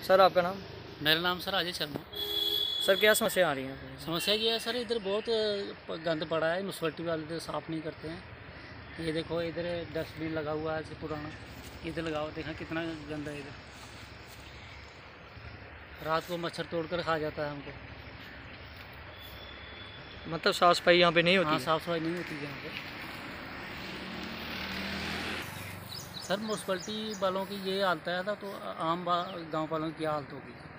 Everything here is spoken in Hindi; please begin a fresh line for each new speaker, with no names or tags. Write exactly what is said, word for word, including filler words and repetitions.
सर आपका नाम?
मेरा नाम सर अजय शर्मा।
सर क्या समस्या आ रही है?
समस्या ये है सर, इधर बहुत प- गंद पड़ा है, म्यूनसिपलिटी वाले इधर साफ़ नहीं करते हैं। ये देखो इधर डस्टबिन लगा हुआ है पुराना, इधर लगाओ, देखा कितना गंदा है इधर। रात को मच्छर तोड़ कर खा जाता है हमको।
मतलब साफ सफाई यहाँ पे नहीं होती
हाँ,
है?
साफ़ सफाई नहीं होती है यहाँ पे सर। म्यूनसिपलिटी वालों की ये हालत है था तो आम गांव वालों की क्या हालत होगी।